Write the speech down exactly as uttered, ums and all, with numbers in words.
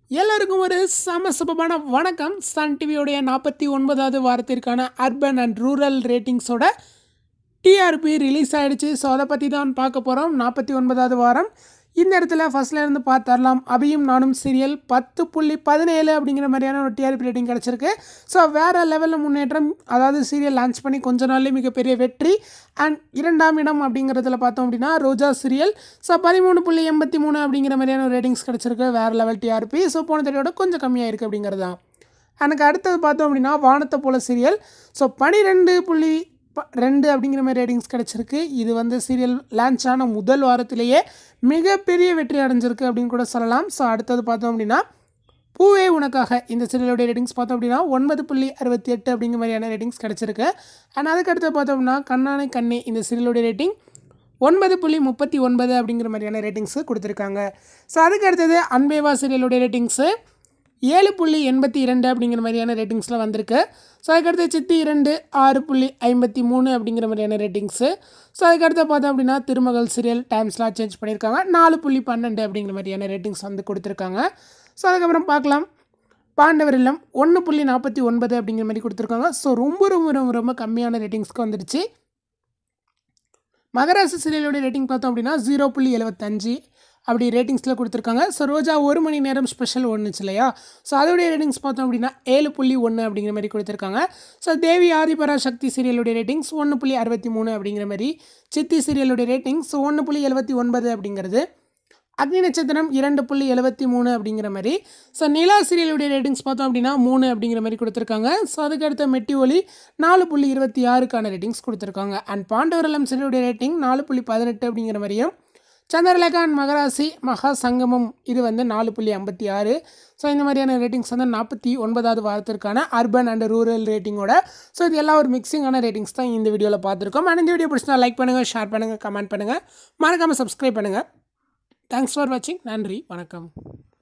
எல்லாருக்கும் ஒரு சமசபமான வணக்கம். சன் டிவியோடைய நாற்பத்தி ஒன்பதாவது வாரத்திற்கான அர்பன் அண்ட் ரூரல் ரேட்டிங்ஸோட டிஆர்பி ரிலீஸ் ஆகிடுச்சு. ஸோ அதை பற்றி தான் பார்க்க போகிறோம். நாற்பத்தி ஒன்பதாவது வாரம் இந்த இடத்துல ஃபஸ்ட்லேருந்து பார்த்துடலாம். அபியும் நானும் சீரியல் பத்து புள்ளி பதினேழு அப்படிங்கிற மாதிரியான ஒரு டிஆர்பி ரேட்டிங் கிடச்சிருக்கு. ஸோ வேறு லெவலில் முன்னேற்றம். அதாவது சீரியல் லான்ச் பண்ணி கொஞ்ச நாள்லேயே மிகப்பெரிய வெற்றி. அண்ட் இரண்டாம் இடம் அப்படிங்கிறதுல பார்த்தோம் அப்படின்னா ரோஜா சீரியல். ஸோ பதிமூணு புள்ளி எண்பத்தி மூணு அப்படிங்கிற மாதிரியான ஒரு ரேட்டிங்ஸ் கிடச்சிருக்கு. வேறு லெவல் டிஆர்பி. ஸோ போன தடவையோட கொஞ்சம் கம்மியாக இருக்குது அப்படிங்கிறது தான். எனக்கு அடுத்தது பார்த்தோம் அப்படின்னா வானத்தை போல சீரியல். ஸோ பன்னிரெண்டு புள்ளி ரெண்டு அப்படிங்கிற மாதிரி ரேட்டிங்ஸ் கிடச்சிருக்கு. இது வந்து சீரியல் லான்ச் ஆன முதல் வாரத்திலேயே மிகப்பெரிய வெற்றி அடைஞ்சிருக்கு அப்படின்னு கூட சொல்லலாம். ஸோ அடுத்தது பார்த்தோம் அப்படின்னா பூவே உனக்காக இந்த சீரியலோடைய ரேட்டிங்ஸ் பார்த்தோம் அப்படின்னா ஒன்பது புள்ளி அறுபத்தி எட்டு அப்படிங்கிற மாதிரியான ரேட்டிங்ஸ் கிடச்சிருக்கு. அண்ட் அதுக்கடுத்து பார்த்தோம்னா கண்ணானை கண்ணே இந்த சீரியலோடைய ரேட்டிங் ஒன்பது புள்ளி முப்பத்தி ஒன்பது அப்படிங்கிற மாதிரியான ரேட்டிங்ஸு கொடுத்துருக்காங்க. ஸோ அதுக்கு அடுத்தது அன்பேவா சீரியலோடைய ரேட்டிங்ஸு ஏழு புள்ளி எண்பத்தி இரண்டு அப்படிங்கிற மாதிரியான ரேட்டிங்ஸில் வந்திருக்கு. ஸோ அதுக்கடுத்து சித்தி இரண்டு ஆறு புள்ளி ஐம்பத்தி மூணு அப்படிங்கிற மாதிரியான ரேட்டிங்ஸு. ஸோ அதுக்கடுத்து பார்த்தோம் அப்படின்னா திருமகள் சீரியல் டைம்ஸ்லாம் சேஞ்ச் பண்ணியிருக்காங்க. நாலு புள்ளி பன்னெண்டு அப்படிங்கிற மாதிரியான ரேட்டிங்ஸ் வந்து கொடுத்துருக்காங்க. ஸோ அதுக்கப்புறம் பார்க்கலாம் பாண்டவர் இல்லம் ஒன்று புள்ளி நாற்பத்தி ஒன்பது அப்படிங்கிற மாதிரி கொடுத்துருக்காங்க. ஸோ ரொம்ப ரொம்ப ரொம்ப ரொம்ப கம்மியான ரேட்டிங்ஸ்க்கு வந்துடுச்சு. மகராசி சீரியலோடைய ரேட்டிங் பார்த்தோம் அப்படின்னா ஜீரோ புள்ளி எழுபத்தஞ்சு அப்படி ரேட்டிங்ஸில் கொடுத்துருக்காங்க. ஸோ ரோஜா ஒரு மணி நேரம் ஸ்பெஷல் ஒன்றுச்சு இல்லையா. ஸோ அதோடைய ரேட்டிங்ஸ் பார்த்தோம் அப்படின்னா ஏழு புள்ளி ஒன்று அப்படிங்கிற மாதிரி கொடுத்துருக்காங்க. ஸோ தேவி ஆதிபரா சக்தி சீரியலுடைய ரேட்டிங்ஸ் ஒன்று புள்ளி அறுபத்தி மூணு அப்படிங்கிற மாதிரி. சித்தி சீரியலுடைய ரேட்டிங்ஸ் ஒன்று புள்ளி எழுபத்தி ஒன்பது அப்படிங்கிறது. அக்னி நட்சத்திரம் இரண்டு புள்ளி எழுபத்தி மூணு அப்படிங்கிற மாதிரி. ஸோ நிலா சீரியலுடைய ரேட்டிங்ஸ் பார்த்தோம் அப்படின்னா மூணு அப்படிங்கிற மாதிரி கொடுத்துருக்காங்க. ஸோ அதுக்கடுத்த மெட்டி ஒலி நாலு புள்ளி இருபத்தி ஆறுக்கான ரேட்டிங்ஸ் கொடுத்துருக்காங்க. அண்ட் பாண்டவரலம் சீரியலுடைய ரேட்டிங் நாலு புள்ளி பதினெட்டு அப்படிங்கிற மாதிரியும். சந்திரலேகா அண்ட் மகராசி மகா சங்கமம் இது வந்து நாலு புள்ளி ஐம்பத்தி ஆறு. ஸோ இந்த மாதிரியான ரேட்டிங்ஸ் வந்து நாற்பத்தி ஒன்பதாவது வாரத்திற்கான அர்பன் அண்ட் ரூரல் ரேட்டிங்கோட. ஸோ இது எல்லாம் ஒரு மிக்சிங்கான ரேட்டிங்ஸ் தான் இந்த வீடியோவில் பார்த்துருக்கோம். அண்ட் இந்த வீடியோ பிடிச்சினா லைக் பண்ணுங்கள், ஷேர் பண்ணுங்கள், கமெண்ட் பண்ணுங்கள், மறக்காமல் சப்ஸ்கிரைப் பண்ணுங்கள். தேங்க்ஸ் ஃபார் வாட்சிங். நன்றி, வணக்கம்.